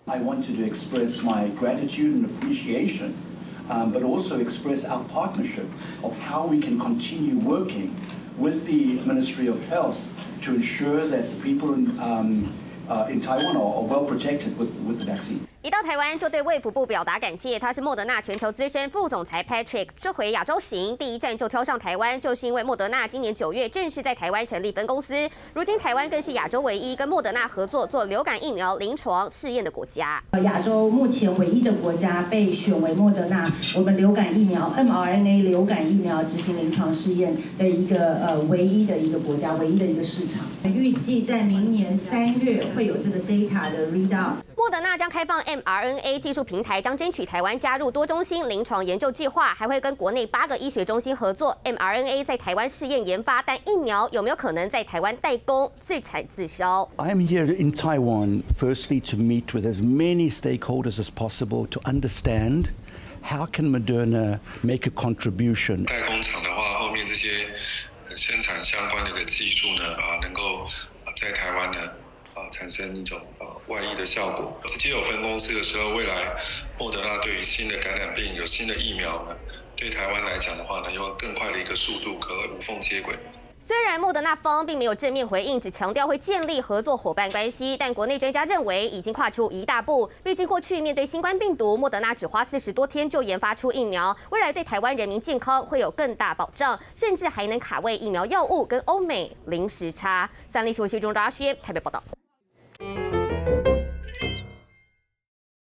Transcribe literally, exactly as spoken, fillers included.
I wanted to express my gratitude and appreciation, um, but also express our partnership of how we can continue working with the Ministry of Health to ensure that the people in, um, uh, in Taiwan are, are well protected with, with the vaccine. 一到台湾就对卫福部表达感谢，他是莫德纳全球资深副总裁 Patrick。这回亚洲行第一站就挑上台湾，就是因为莫德纳今年九月正式在台湾成立分公司。如今台湾更是亚洲唯一跟莫德纳合作做流感疫苗临床试验的国家。 亚洲目前唯一的国家被选为莫德纳我们流感疫苗 M R N A 流感疫苗执行临床试验的一个呃唯一的一个国家，唯一的一个市场。预计在明年三月会有这个 data 的 readout。 莫德纳将开放 M R N A 技术平台，将争取台湾加入多中心临床研究计划，还会跟国内八个医学中心合作 M R N A 在台湾试验研发。但疫苗有没有可能在台湾代工、自产自销 ？I'm here in Taiwan, firstly to meet with as many stakeholders as possible to understand how can Moderna make a contribution. 代工厂的话，后面这些生产相关的一个技术呢，啊，能够在台湾呢。 啊，产生一种呃外溢的效果。直接有分公司的时候，未来莫德纳对于新的感染病有新的疫苗呢，对台湾来讲的话呢，有更快的一个速度，可无缝接轨。 虽然莫德纳方并没有正面回应，只强调会建立合作伙伴关系，但国内专家认为已经跨出一大步。毕竟过去面对新冠病毒，莫德纳只花四十多天就研发出疫苗，未来对台湾人民健康会有更大保障，甚至还能卡位疫苗药物跟欧美零时差。三立新闻中张阿轩台北报道。